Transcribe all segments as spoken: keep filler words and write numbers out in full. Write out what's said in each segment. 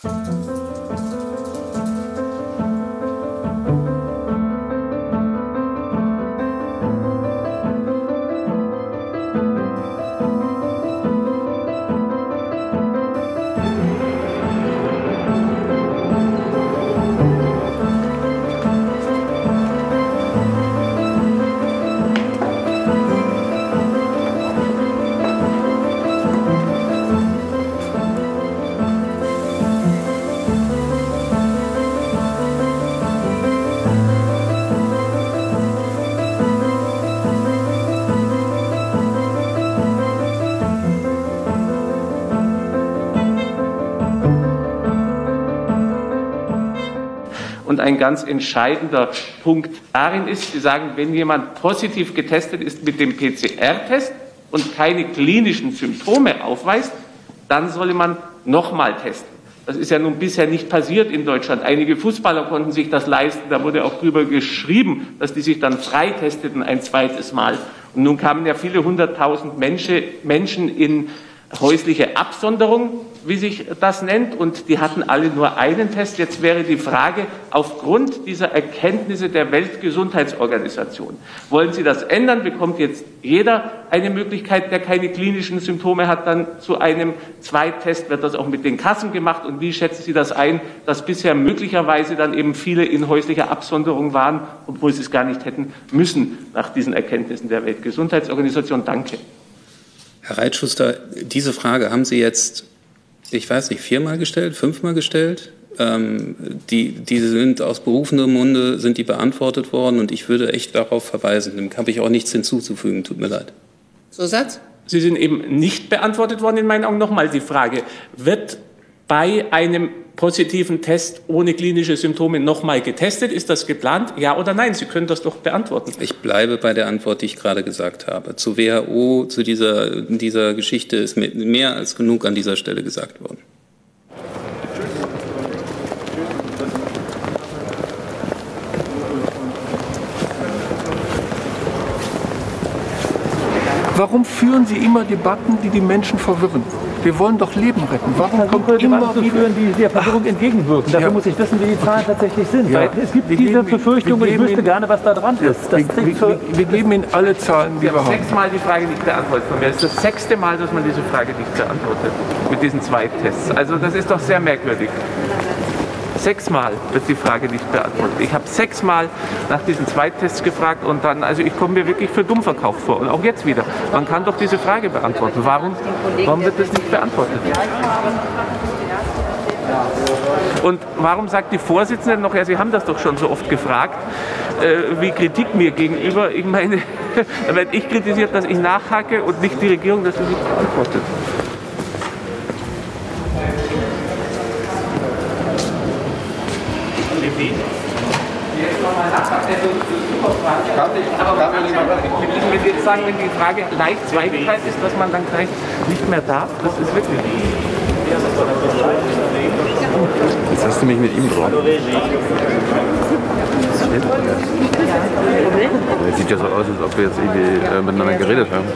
Und ein ganz entscheidender Punkt darin ist, Sie sagen, wenn jemand positiv getestet ist mit dem P C R-Test und keine klinischen Symptome aufweist, dann solle man nochmal testen. Das ist ja nun bisher nicht passiert in Deutschland. Einige Fußballer konnten sich das leisten. Da wurde auch drüber geschrieben, dass die sich dann freitesteten ein zweites Mal. Und nun kamen ja viele hunderttausend Menschen in häusliche Absonderung, wie sich das nennt, und die hatten alle nur einen Test. Jetzt wäre die Frage, aufgrund dieser Erkenntnisse der Weltgesundheitsorganisation, wollen Sie das ändern? Bekommt jetzt jeder eine Möglichkeit, der keine klinischen Symptome hat, dann zu einem Zweittest? Wird das auch mit den Kassen gemacht? Und wie schätzen Sie das ein, dass bisher möglicherweise dann eben viele in häuslicher Absonderung waren, obwohl sie es gar nicht hätten müssen nach diesen Erkenntnissen der Weltgesundheitsorganisation? Danke. Herr Reitschuster, diese Frage haben Sie jetzt, ich weiß nicht, viermal gestellt, fünfmal gestellt. Ähm, die, die sind aus berufenem Munde, sind die beantwortet worden, und ich würde echt darauf verweisen. Dem habe ich auch nichts hinzuzufügen, tut mir leid. Zusatz? Sie sind eben nicht beantwortet worden, in meinen Augen. Nochmal die Frage, wird bei einem positiven Test ohne klinische Symptome nochmal getestet? Ist das geplant? Ja oder nein? Sie können das doch beantworten. Ich bleibe bei der Antwort, die ich gerade gesagt habe. Zu W H O, zu dieser, dieser Geschichte ist mehr als genug an dieser Stelle gesagt worden. Warum führen Sie immer Debatten, die die Menschen verwirren? Wir wollen doch Leben retten. Warum kommt immer Debatten zu führen, die der Verwirrung Ach, entgegenwirken? Dafür ja. muss ich wissen, wie die Zahlen tatsächlich sind. Ja. Weil es gibt Wir diese geben, Befürchtung, und ich wüsste Ihnen, gerne, was da dran ist. Das wir, wir, für wir geben Ihnen alle Zahlen, die Sie wir haben haben. sechsmal die Frage nicht beantwortet von mir. Das ist das sechste Mal, dass man diese Frage nicht beantwortet mit diesen zwei Tests. Also das ist doch sehr merkwürdig. Sechsmal wird die Frage nicht beantwortet. Ich habe sechsmal nach diesen Zweittests gefragt, und dann, also ich komme mir wirklich für dumm verkauft vor. Und auch jetzt wieder. Man kann doch diese Frage beantworten. Warum, warum wird das nicht beantwortet? Und warum sagt die Vorsitzende noch, ja, Sie haben das doch schon so oft gefragt, äh, wie Kritik mir gegenüber? Ich meine, da werde ich kritisiert, dass ich nachhacke, und nicht die Regierung, dass sie nicht beantwortet. Aber wenn Sie jetzt sagen, wenn die Frage leicht zweigeteilt ist, dass man dann gleich nicht mehr darf, das ist wirklich. Jetzt hast du mich mit ihm dran. Es sieht ja so aus, als ob wir jetzt irgendwie äh, miteinander geredet haben.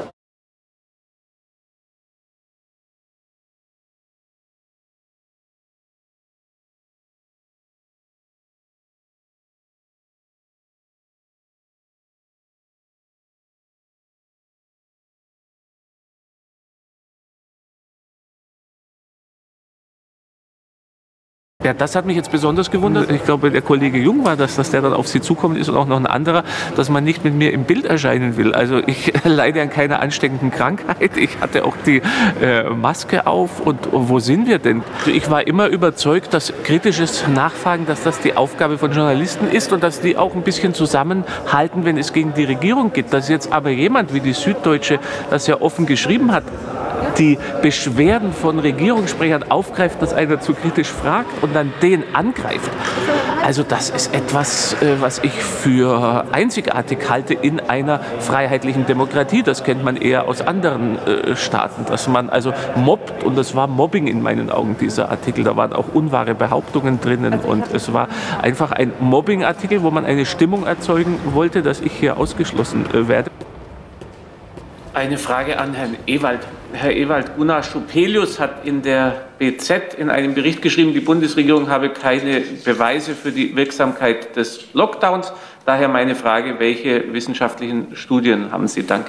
Ja, das hat mich jetzt besonders gewundert. Ich glaube, der Kollege Jung war das, dass der dann auf Sie zukommt ist, und auch noch ein anderer, dass man nicht mit mir im Bild erscheinen will. Also ich leide an keiner ansteckenden Krankheit. Ich hatte auch die äh, Maske auf. Und wo sind wir denn? Ich war immer überzeugt, dass kritisches Nachfragen, dass das die Aufgabe von Journalisten ist, und dass die auch ein bisschen zusammenhalten, wenn es gegen die Regierung geht. Dass jetzt aber jemand wie die Süddeutsche das ja offen geschrieben hat, die Beschwerden von Regierungssprechern aufgreift, dass einer zu kritisch fragt und dann den angreift. Also das ist etwas, was ich für einzigartig halte in einer freiheitlichen Demokratie. Das kennt man eher aus anderen Staaten, dass man also mobbt, und das war Mobbing in meinen Augen, dieser Artikel. Da waren auch unwahre Behauptungen drinnen, und es war einfach ein Mobbing-Artikel, wo man eine Stimmung erzeugen wollte, dass ich hier ausgeschlossen werde. Eine Frage an Herrn Ewald. Herr Ewald, Gunnar Schupelius hat in der B Z in einem Bericht geschrieben, die Bundesregierung habe keine Beweise für die Wirksamkeit des Lockdowns. Daher meine Frage, welche wissenschaftlichen Studien haben Sie? Danke.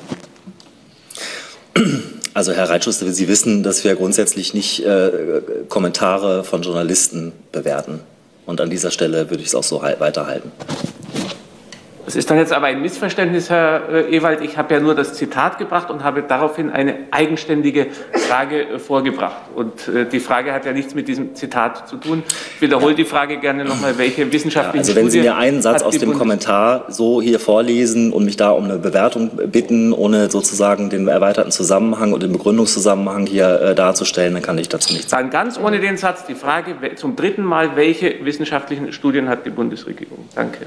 Also Herr Reitschuster, Sie wissen, dass wir grundsätzlich nicht äh, Kommentare von Journalisten bewerten. Und an dieser Stelle würde ich es auch so weiterhalten. Das ist dann jetzt aber ein Missverständnis, Herr Ewald. Ich habe ja nur das Zitat gebracht und habe daraufhin eine eigenständige Frage vorgebracht. Und die Frage hat ja nichts mit diesem Zitat zu tun. Ich wiederhole die Frage gerne nochmal, welche wissenschaftlichen ja, Also wenn Sie Studie mir einen Satz aus dem Bundes Kommentar so hier vorlesen und mich da um eine Bewertung bitten, ohne sozusagen den erweiterten Zusammenhang und den Begründungszusammenhang hier äh, darzustellen, dann kann ich dazu nichts sagen. Dann ganz ohne den Satz die Frage zum dritten Mal, welche wissenschaftlichen Studien hat die Bundesregierung? Danke.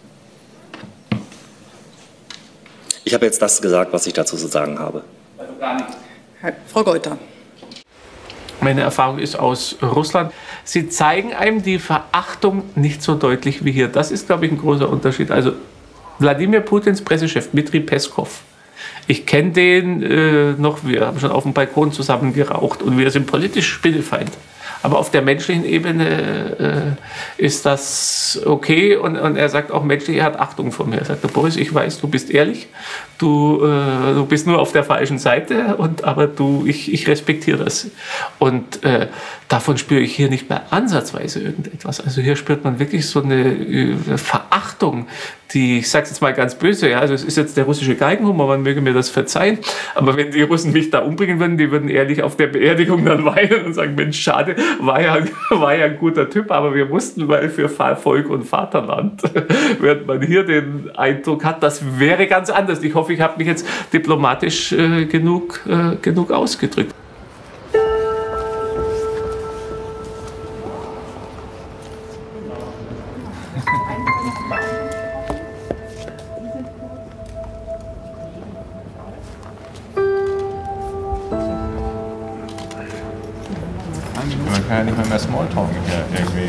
Ich habe jetzt das gesagt, was ich dazu zu sagen habe. Also gar nichts. Frau Geuter. Meine Erfahrung ist aus Russland. Sie zeigen einem die Verachtung nicht so deutlich wie hier. Das ist, glaube ich, ein großer Unterschied. Also Wladimir Putins Pressechef Dmitri Peskov. Ich kenne den äh, noch, wir haben schon auf dem Balkon zusammen geraucht und wir sind politisch Spinnefeind. Aber auf der menschlichen Ebene äh, ist das okay und, und er sagt auch menschlich, er hat Achtung vor mir. Er sagt, Boris, ich weiß, du bist ehrlich, du, äh, du bist nur auf der falschen Seite, und, aber du, ich, ich respektiere das. Und äh, davon spüre ich hier nicht mehr ansatzweise irgendetwas. Also hier spürt man wirklich so eine äh, Verachtung, die, ich sage es jetzt mal ganz böse, ja, also es ist jetzt der russische Geigenhumor, man möge mir das verzeihen, aber wenn die Russen mich da umbringen würden, die würden ehrlich auf der Beerdigung dann weinen und sagen, Mensch, schade, war ja, war ja ein guter Typ, aber wir mussten, weil für Volk und Vaterland, während man hier den Eindruck hat, das wäre ganz anders. Ich hoffe, ich habe mich jetzt diplomatisch äh, genug, äh, genug ausgedrückt. Man kann ja nicht mehr, mehr Smalltalken hier irgendwie.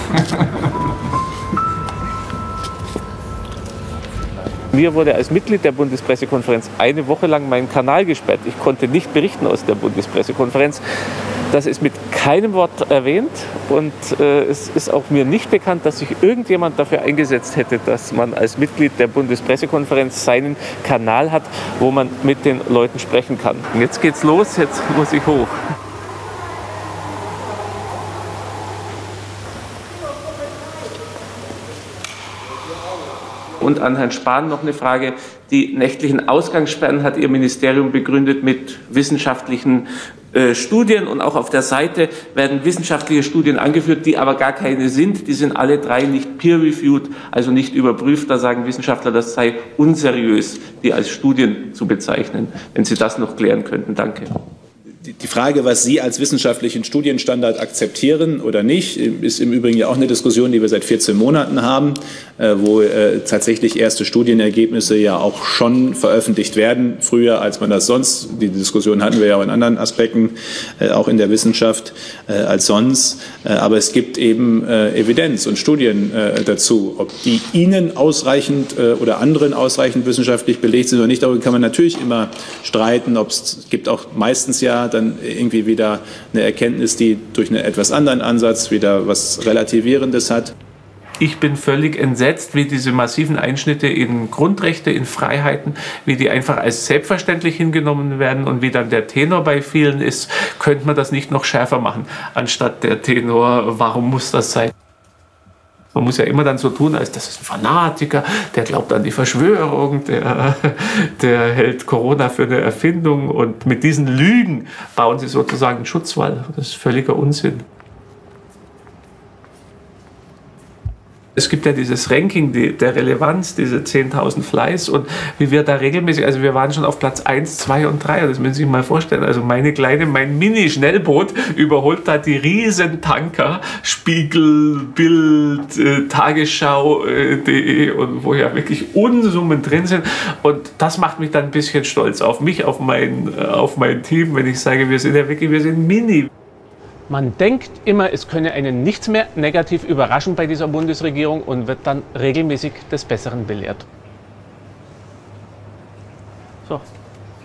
Mir wurde als Mitglied der Bundespressekonferenz eine Woche lang mein Kanal gesperrt. Ich konnte nicht berichten aus der Bundespressekonferenz. Das ist mit keinem Wort erwähnt und äh, es ist auch mir nicht bekannt, dass sich irgendjemand dafür eingesetzt hätte, dass man als Mitglied der Bundespressekonferenz seinen Kanal hat, wo man mit den Leuten sprechen kann. Und jetzt geht's los, jetzt muss ich hoch. Und an Herrn Spahn noch eine Frage. Die nächtlichen Ausgangssperren hat Ihr Ministerium begründet mit wissenschaftlichen äh, Studien. Und auch auf der Seite werden wissenschaftliche Studien angeführt, die aber gar keine sind. Die sind alle drei nicht peer-reviewed, also nicht überprüft. Da sagen Wissenschaftler, das sei unseriös, die als Studien zu bezeichnen. Wenn Sie das noch klären könnten. Danke. Die Frage, was Sie als wissenschaftlichen Studienstandard akzeptieren oder nicht, ist im Übrigen ja auch eine Diskussion, die wir seit vierzehn Monaten haben, wo tatsächlich erste Studienergebnisse ja auch schon veröffentlicht werden, früher als man das sonst, die Diskussion hatten wir ja auch in anderen Aspekten, auch in der Wissenschaft als sonst, aber es gibt eben Evidenz und Studien dazu. Ob die Ihnen ausreichend oder anderen ausreichend wissenschaftlich belegt sind oder nicht, darüber kann man natürlich immer streiten, ob es gibt auch meistens ja dann irgendwie wieder eine Erkenntnis, die durch einen etwas anderen Ansatz wieder was Relativierendes hat. Ich bin völlig entsetzt, wie diese massiven Einschnitte in Grundrechte, in Freiheiten, wie die einfach als selbstverständlich hingenommen werden und wie dann der Tenor bei vielen ist, könnte man das nicht noch schärfer machen, anstatt der Tenor, warum muss das sein? Man muss ja immer dann so tun, als das ist ein Fanatiker, der glaubt an die Verschwörung, der, der hält Corona für eine Erfindung und mit diesen Lügen bauen sie sozusagen einen Schutzwall. Das ist völliger Unsinn. Es gibt ja dieses Ranking die, der Relevanz, diese zehntausend Fleiß und wie wir da regelmäßig, also wir waren schon auf Platz eins, zwei und drei, das müssen Sie sich mal vorstellen. Also meine kleine, mein Mini-Schnellboot überholt da die riesen Tanker, Spiegel, Bild, äh, Tagesschau punkt de und wo ja wirklich Unsummen drin sind. Und das macht mich dann ein bisschen stolz auf mich, auf mein, äh, auf mein Team, wenn ich sage, wir sind ja wirklich, wir sind Mini. Man denkt immer, es könne einen nichts mehr negativ überraschen bei dieser Bundesregierung und wird dann regelmäßig des Besseren belehrt. So,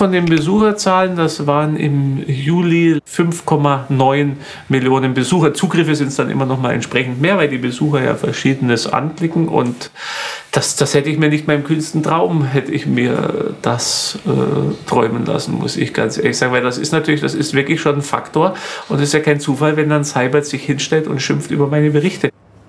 Von den Besucherzahlen, das waren im Juli fünf Komma neun Millionen Besucher. Zugriffe sind es dann immer noch mal entsprechend mehr, weil die Besucher ja Verschiedenes anklicken. Und das, das hätte ich mir nicht mal im kühnsten Traum, hätte ich mir das äh, träumen lassen, muss ich ganz ehrlich sagen. Weil das ist natürlich, das ist wirklich schon ein Faktor. Und es ist ja kein Zufall, wenn dann Seibert sich hinstellt und schimpft über meine Berichte.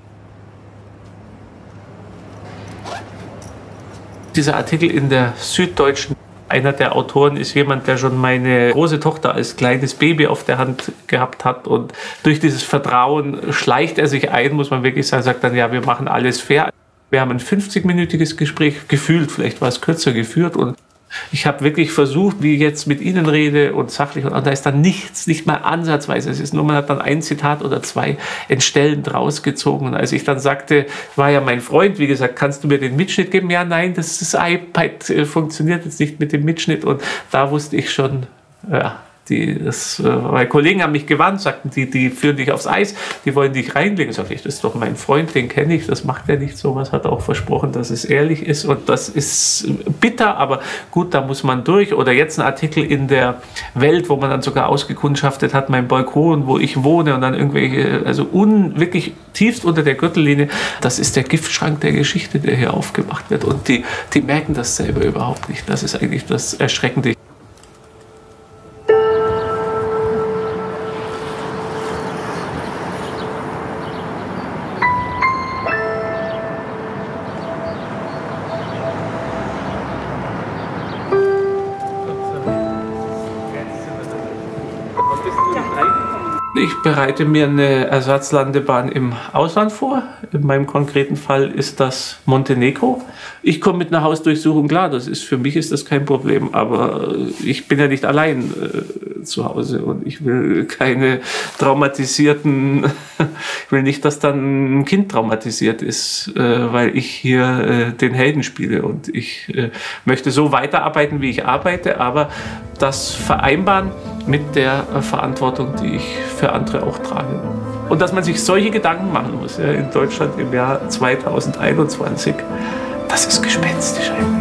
Dieser Artikel in der Süddeutschen, einer der Autoren ist jemand, der schon meine große Tochter als kleines Baby auf der Hand gehabt hat. Und durch dieses Vertrauen schleicht er sich ein, muss man wirklich sagen, sagt dann, ja, wir machen alles fair. Wir haben ein fünfzig-minütiges Gespräch gefühlt, vielleicht war es kürzer geführt. Und ich habe wirklich versucht, wie ich jetzt mit Ihnen rede und sachlich, und da ist dann nichts, nicht mal ansatzweise. Es ist nur, man hat dann ein Zitat oder zwei entstellend rausgezogen. Und als ich dann sagte, war ja mein Freund, wie gesagt, kannst du mir den Mitschnitt geben? Ja, nein, das, das iPad funktioniert jetzt nicht mit dem Mitschnitt. Und da wusste ich schon, ja, die, das, meine Kollegen haben mich gewarnt, sagten, die, die führen dich aufs Eis, die wollen dich reinlegen. Sag ich, das ist doch mein Freund, den kenne ich, das macht er nicht so was, hat auch versprochen, dass es ehrlich ist. Und das ist bitter, aber gut, da muss man durch. Oder jetzt ein Artikel in der Welt, wo man dann sogar ausgekundschaftet hat, mein Balkon, wo ich wohne, und dann irgendwelche, also un, wirklich tiefst unter der Gürtellinie, das ist der Giftschrank der Geschichte, der hier aufgemacht wird. Und die, die merken das selber überhaupt nicht. Das ist eigentlich das Erschreckende. Ich bereite mir eine Ersatzlandebahn im Ausland vor. In meinem konkreten Fall ist das Montenegro. Ich komme mit einer Hausdurchsuchung klar, das ist, für mich ist das kein Problem, aber ich bin ja nicht allein äh, zu Hause und ich will keine traumatisierten, ich will nicht, dass dann ein Kind traumatisiert ist, äh, weil ich hier äh, den Helden spiele, und ich äh, möchte so weiterarbeiten, wie ich arbeite, aber das vereinbaren mit der äh, Verantwortung, die ich für andere auch trage. Und dass man sich solche Gedanken machen muss, ja, in Deutschland im Jahr zweitausendeinundzwanzig, das ist gespenstisch eigentlich.